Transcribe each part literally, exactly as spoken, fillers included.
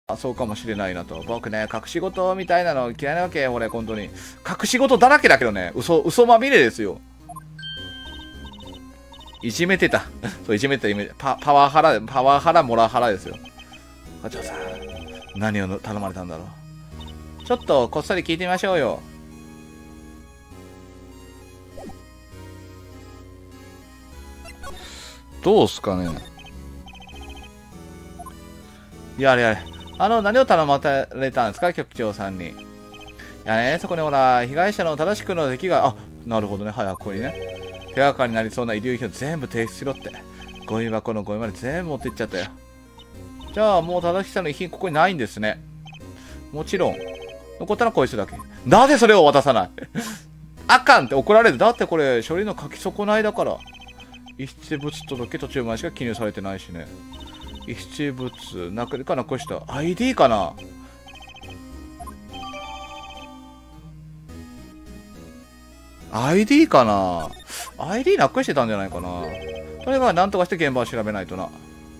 あ、そうかもしれないなと。僕ね、隠し事みたいなの嫌いなわけ、俺、本当に。隠し事だらけだけどね、嘘、嘘まみれですよ。いじめてた。そう、いじめてた、イメージ。パ、パワハラ、パワハラ、モラハラですよ。課長さん、何を頼まれたんだろう。ちょっと、こっそり聞いてみましょうよ。どうすかね。やれやれ。あの、何を頼まれたんですか、局長さんに。いやね、そこにほら、被害者の正しくの出来が、あ、なるほどね、はい、ここにね。手がかりになりそうな遺留品を全部提出しろって。ゴミ箱のゴミまで全部持っていっちゃったよ。じゃあ、もう正しさの遺品ここにないんですね。もちろん。残ったらこいつだけ。なぜそれを渡さないあかんって怒られる。だってこれ、処理の書き損ないだから。遺失物届途中までしか記入されてないしね。遺失物、なくかなくした。アイディー かな。アイディー かな。アイディー なくしてたんじゃないかな。それは何とかして現場を調べないとな。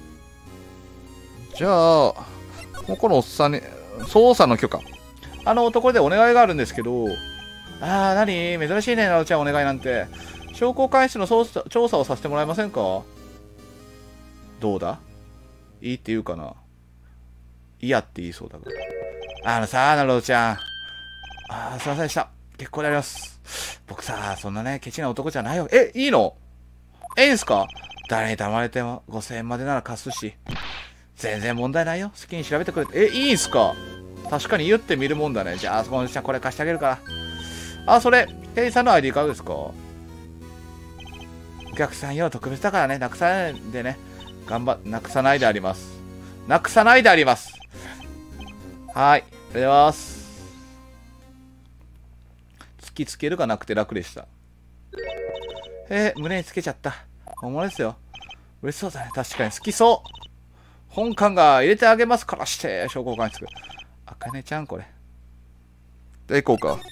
じゃあ、もうこのおっさんに、捜査の許可。あの、ところでお願いがあるんですけど、あー、なに珍しいね、なおちゃんお願いなんて。証拠開始の捜査調査をさせてもらえませんか。どうだいいって言うかな。嫌って言いそうだから。あのさ、なるほどちゃん。あー、すいませんでした。結構であります。僕さ、そんなね、ケチな男じゃないよ。え、いいのええんすか。誰に頼まれてもごせんえんまでなら貸すし。全然問題ないよ。好きに調べてくれて。え、いいんすか。確かに言ってみるもんだね。じゃあ、そこのちゃんこれ貸してあげるから。あ、それ、店員さんの アイディー カードですか。お客さん用特別だからね、なくさないでね。頑張っ、なくさないであります。なくさないであります。はい。ありがとうございます。突きつけるがなくて楽でした。えー、胸につけちゃった。本物ですよ。嬉しそうだね。確かに好きそう。本館が入れてあげますからして、証拠館につく。あかねちゃん、これ。で、行こうか。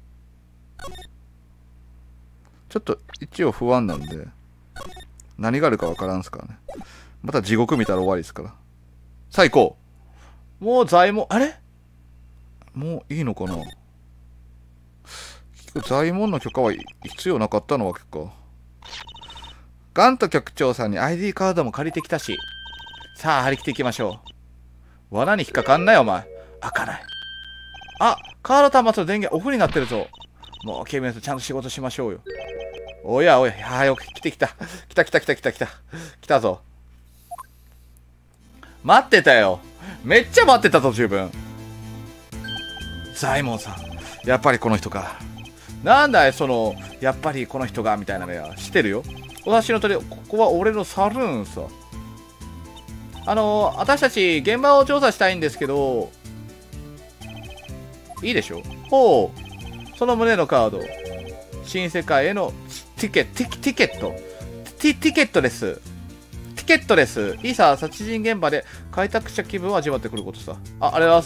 ちょっと一応不安なんで、何があるかわからんすからね。また地獄見たら終わりですから。さあ行こう。もう材木、あれもういいのかな。材木の許可は必要なかったのわけか。ガント局長さんに アイディー カードも借りてきたし。さあ張り切っていきましょう。罠に引っかかんないよお前。開かない。あ、カード端末の電源オフになってるぞ。もう警備員とちゃんと仕事しましょうよ。おやおや、はよ来てきた。来た来た来た来た来た。来たぞ。待ってたよ。めっちゃ待ってたぞ、自分。ザイモンさん。やっぱりこの人か。なんだい、その、やっぱりこの人が、みたいなのや。知ってるよ。私のとり、ここは俺のサルーンさ。あの、私たち現場を調査したいんですけど、いいでしょ。ほう。その胸のカード。新世界へのティケ、ティティケット。ティ、ティケットです。ティケットです。いいさ、殺人現場で開拓者気分を味わってくることさ。あ、ありがとうございます。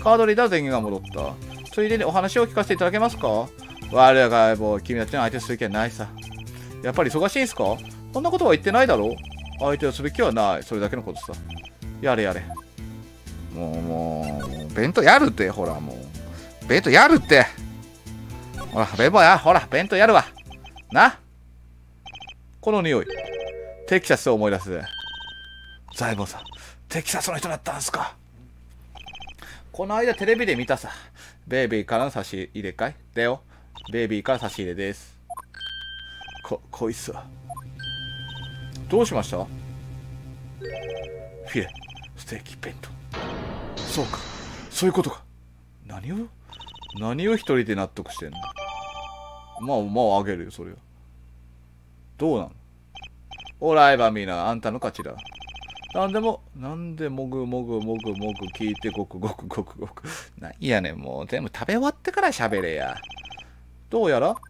カードリーダーの電源が戻った。ついでにお話を聞かせていただけますか。我がもう君たちの相手する気はないさ。やっぱり忙しいんすか。そんなことは言ってないだろう。相手をする気はない。それだけのことさ。やれやれ。もう、もう、弁当やるって、ほら、もう。弁当やるって。ほら、弁当や、ほら、弁当やるわ。な。この匂い。テキサスを思い出すぜ。ザイボンさん、テキサスの人だったんすか。この間テレビで見たさ。ベイビーからの差し入れかいだよ。ベイビーから差し入れです。こ、こいつは。どうしました。フィレ、ステーキ弁当。そうか、そういうことか。何を何を一人で納得してんの。まあ、まあ、あげるよ、それは。どうなの。オライバミーナ、あんたの勝ちだ。なんでも、なんでもぐもぐもぐもぐ聞いてごくごくごくごく。なんやねん、もう全部食べ終わってから喋れや。どうやら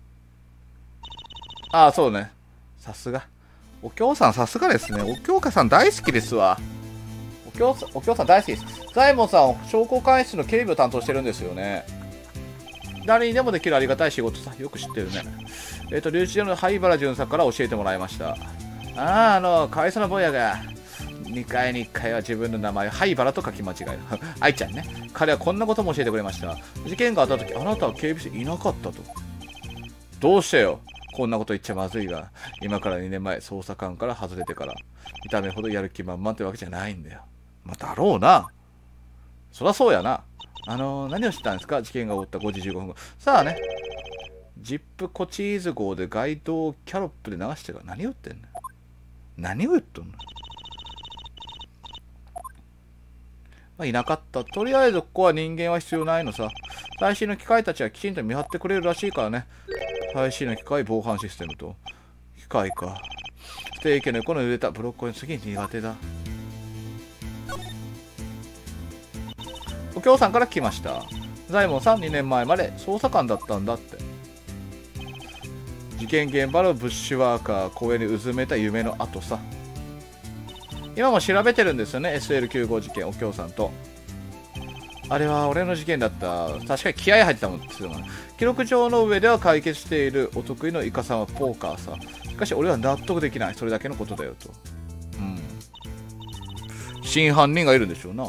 ああ、そうね。さすが。お京さんさすがですね。お京香さん大好きですわ。お京さん、お京さん大好きです。ザイモンさん、商工会室の警備を担当してるんですよね。誰にでもできるありがたい仕事さ。よく知ってるね。えっ、ー、と、留置所の灰原巡査から教えてもらいました。ああ、あの、会社の坊やが、 にかいにいっかいは自分の名前、灰原と書き間違える。愛ちゃんね。彼はこんなことも教えてくれました。事件があった時、あなたは警備士いなかったと。どうしてよ。こんなこと言っちゃまずいが、今からにねんまえ、捜査官から外れてから、見た目ほどやる気満々ってわけじゃないんだよ。まあ、だろうな。そりゃそうやな。あのー、何をしてたんですか？事件が起こったごじじゅうごふんご。さあね。ジップコチーズ号で街道をキャロップで流してるから何を言ってんの？何を言っとんの？まあ、いなかった。とりあえずここは人間は必要ないのさ。最新の機械たちはきちんと見張ってくれるらしいからね。最新の機械防犯システムと。機械か。ステーキの横の揺れたブロッコリーの次に苦手だ。お京さんから来ました。ザイモンさんにねんまえまで捜査官だったんだって。事件現場のブッシュワーカー公園にうずめた夢の後さ。今も調べてるんですよね。 エスエルきゅうじゅうご 事件、お京さんと。あれは俺の事件だった。確かに気合入ってたもんですよ。記録上の上では解決しているお得意のイカさんはポーカーさ。しかし俺は納得できない。それだけのことだよと。うん。真犯人がいるんでしょうな。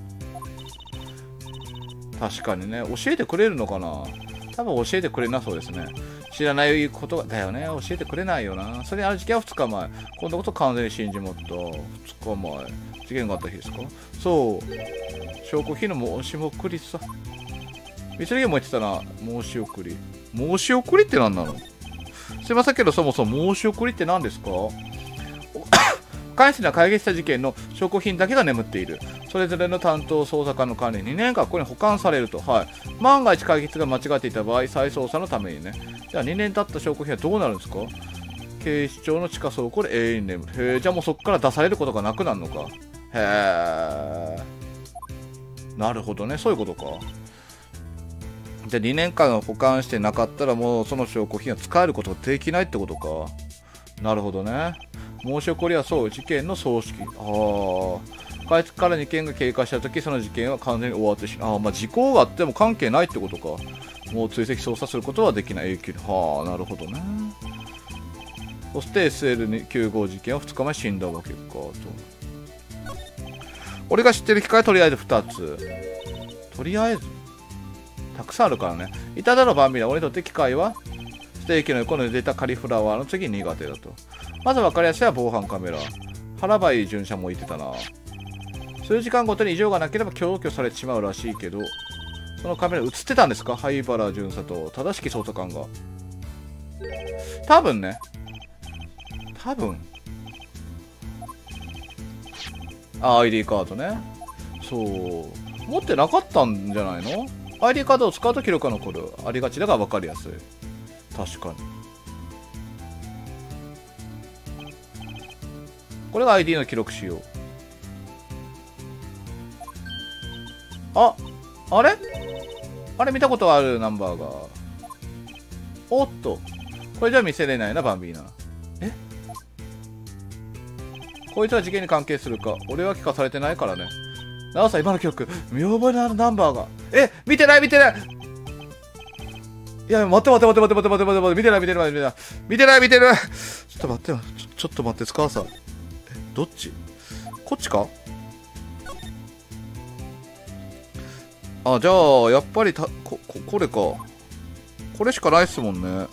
確かにね。教えてくれるのかな？多分教えてくれなそうですね。知らないことがだよね。教えてくれないよな。それにある事件はふつかまえ。今度こそ完全に信じもった。ふつかまえ。事件があった日ですか？そう。証拠品の申し送りさ。ミスリゲも言ってたな。申し送り。申し送りって何なの？すいませんけど、そもそも申し送りって何ですか？監視が解決した事件の証拠品だけが眠っている。それぞれの担当捜査官の管理にねんかんここに保管されると。はい。万が一解決が間違っていた場合、再捜査のためにね。じゃあにねん経った証拠品はどうなるんですか？警視庁の地下倉庫で永遠に眠る。へえ、じゃあもうそこから出されることがなくなるのか。へえ。なるほどね。そういうことか。じゃあにねんかん保管してなかったらもうその証拠品は使えることができないってことか。なるほどね。申し送りはそう、事件の葬式。ああ。開始からにけんが経過したとき、その事件は完全に終わってしまう。ああ、まあ事故があっても関係ないってことか。もう追跡捜査することはできない。永久に。はあ、なるほどね。そして エスエルきゅうじゅうご 事件はふつかまえ死んだわけかと。俺が知ってる機械はとりあえずふたつ。とりあえずたくさんあるからね。いただろバンビーナ。俺にとって機械はステーキの横に出たカリフラワーの次に苦手だと。まず分かりやすいは防犯カメラ。腹ばい巡査も言ってたな。数時間ごとに異常がなければ強挙されてしまうらしいけど、そのカメラ映ってたんですか？灰原巡査と正しき捜査官が。多分ね。多分。あ、アイディー カードね。そう。持ってなかったんじゃないの？ アイディー カードを使うと記録が残る。ありがちだが分かりやすい。確かに。これが アイディー の記録仕様。あ、あれあれ見たことあるナンバーが。おっと。これじゃ見せれないな、バンビーナ。え？こいつは事件に関係するか。俺は聞かされてないからね。なおさん、今の記録、見覚えのあるナンバーが。え、見てない見てないいや、待って待って待って待って待って待って待って、見てない見てない見てない見てない見てないちょっと待ってよ。ちょ、ちょっと待って、スカーさん。え、どっち？こっちか？あ、じゃあ、やっぱりた、こ、こ、これか。これしかないっすもんね。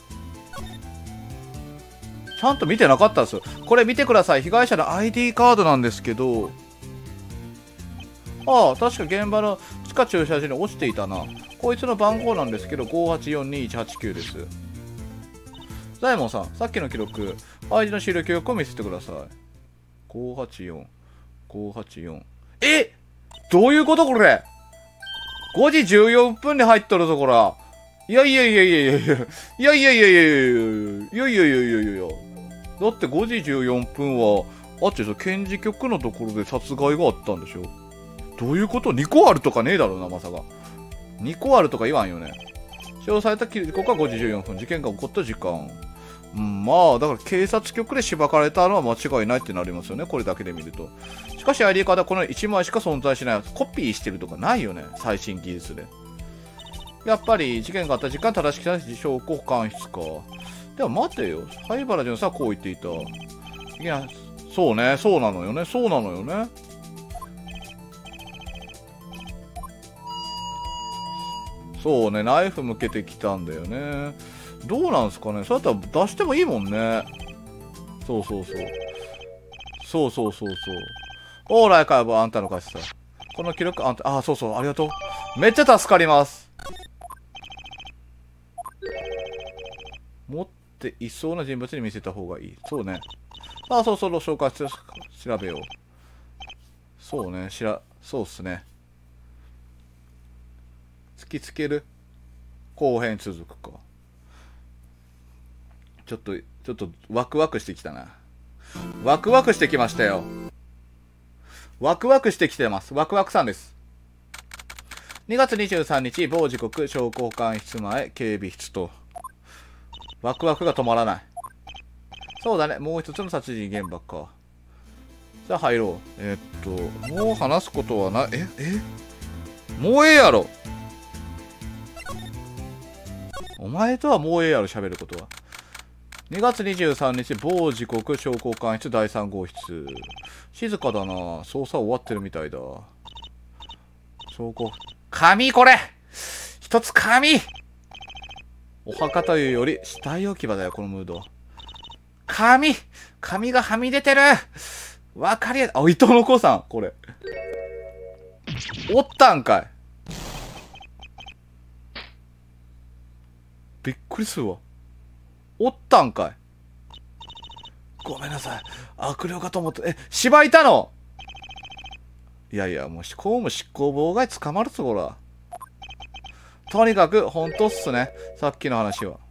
ちゃんと見てなかったです。これ見てください。被害者の アイディー カードなんですけど、ああ、確か現場の地下駐車場に落ちていたな。こいつの番号なんですけど、ごはちよんにいちはちきゅうです。ザイモンさん、さっきの記録、アイディー の資料記録を見せてください。ごはちよん、ごはちよん。え？どういうことこれ？ごじじゅうよんぷんに入っとるぞ、こら。いやいやいやいやいやいや。いやいやいやいやいやいやいやいやいやいやいや。だってごじじゅうよんぷんは、あっちさ、検事局のところで殺害があったんでしょ？どういうこと？ に 個あるとかねえだろうな、まさか。にこあるとか言わんよね。使用された時刻はごじじゅうよんぷん。事件が起こった時間。うん、まあ、だから警察局でしばかれたのは間違いないってなりますよね。これだけで見ると。しかし アイディー カードはこのいちまいしか存在しない。コピーしてるとかないよね。最新技術で。やっぱり事件があった時間正しきた証拠保管室か。では待てよ。灰原巡査はこう言っていた。いや、 そうね、そうなのよね、そうなのよね。そうね、ナイフ向けてきたんだよね。どうなんすかね。そうやったら出してもいいもんね。そうそうそう。そうそうそうそう。オーライかよ、あんたの勝ちさ。この記録、あんた、あ、そうそう、ありがとう。めっちゃ助かります。持っていそうな人物に見せた方がいい。そうね。あ、そうそう、紹介して調べよう。そうね、しら、そうっすね。突きつける後編続くか。ちょっと、ちょっとワクワクしてきたな。ワクワクしてきましたよ。ワクワクしてきてます。ワクワクさんです。にがつにじゅうさんにち、某時刻、証拠保管室前、警備室と。ワクワクが止まらない。そうだね、もう一つの殺人現場か。じゃあ入ろう。えー、っと、もう話すことはない、ええもうええやろ。お前とはもうええやろ、喋ることは。にがつにじゅうさんにち、某時刻、証拠保管室だいさん号室。静かだな。捜査終わってるみたいだ。証拠。紙これ一つ紙お墓というより死体置き場だよ、このムード。紙紙がはみ出てるわかりやすい。あ、伊藤の子さん、これ。おったんかい。びっくりするわ。おったんかい。ごめんなさい。悪霊かと思って。え、芝いたの？いやいや、もう公務執行妨害捕まるぞ、ほら。とにかく、ほんとっすね。さっきの話は。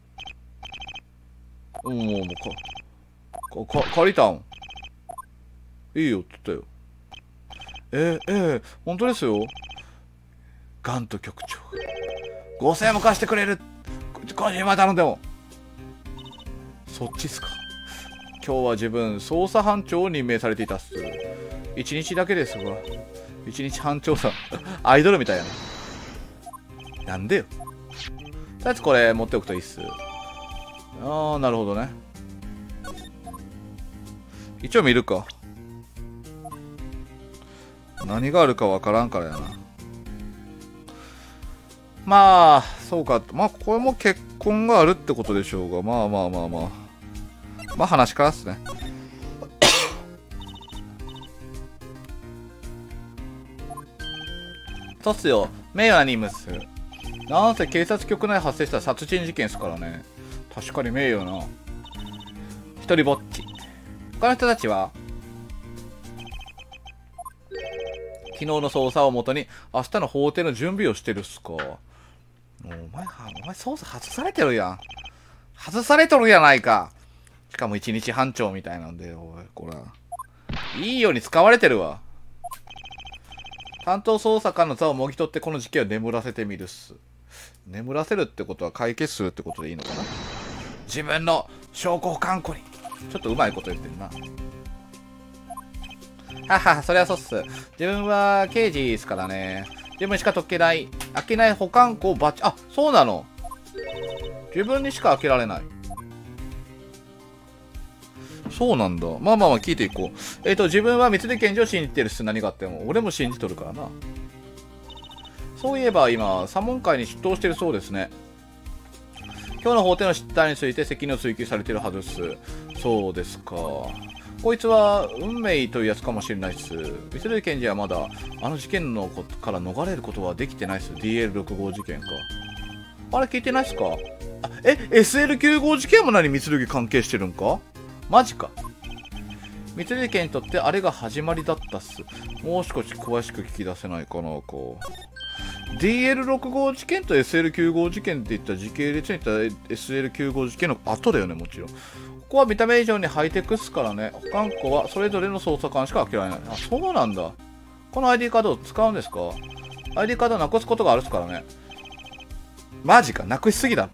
もう、もう、か、か、借りたん。いいよって言ったよ。えー、えー、本当ですよ。ガント局長。ごせんえんも貸してくれる。ごじゅうまん頼んでも。そっちっすか。今日は自分、捜査班長を任命されていたっす。一日だけですが。一日班長さん。アイドルみたいやな。なんでよ。とりあえずこれ持っておくといいっす。ああ、なるほどね。一応見るか。何があるかわからんからやな。まあ、そうか。まあ、これも結婚があるってことでしょうが。まあまあまあまあ。まあ、話からっすね。そうっすよ。名誉な任務っす。なんせ警察局内発生した殺人事件ですからね。確かに名誉な。一人ぼっち。他の人たちは昨日の捜査をもとに明日の法廷の準備をしてるっすか。もうお前、お前捜査外されてるやん。外されとるやないか。しかも一日班長みたいなんで、おい、こら。いいように使われてるわ。担当捜査官の座をもぎ取ってこの事件を眠らせてみるっす。眠らせるってことは解決するってことでいいのかな。自分の証拠保管庫に。ちょっとうまいこと言ってるな。はは、そりゃそうっす。自分は刑事ですからね。自分しか解けない、開けない保管庫をバッチ、あ、そうなの。自分にしか開けられない。そうなんだ。まあまあまあ聞いていこう。えっと、自分は三菱検事を信じてるっす。何があっても。俺も信じとるからな。そういえば今、左門会に出頭してるそうですね。今日の法廷の失態について責任を追及されてるはずっす。そうですか。こいつは運命というやつかもしれないっす。三菱検事はまだあの事件のことから逃れることはできてないっす。ディーエルろくごう 事件か。あれ聞いてないっすか？あ、え、エスエルきゅうごう 事件も何三菱関係してるんか？マジか。三菱家にとってあれが始まりだったっす。もう少し詳しく聞き出せないかな、こう。ディーエルろくごう 事件と エスエルきゅうごう 事件って言った時系列に言った エスエルきゅうごう 事件の後だよね、もちろん。ここは見た目以上にハイテクっすからね。保管庫はそれぞれの捜査官しか開けられない。あ、そうなんだ。この アイディー カードを使うんですか？ アイディー カードをなくすことがあるっすからね。マジか、なくしすぎだ。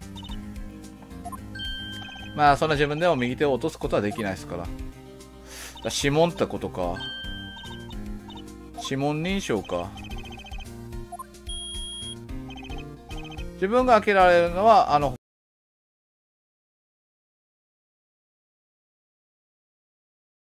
まあ、そんな自分でも右手を落とすことはできないですから。だ指紋ってことか。指紋認証か。自分が開けられるのは、あの、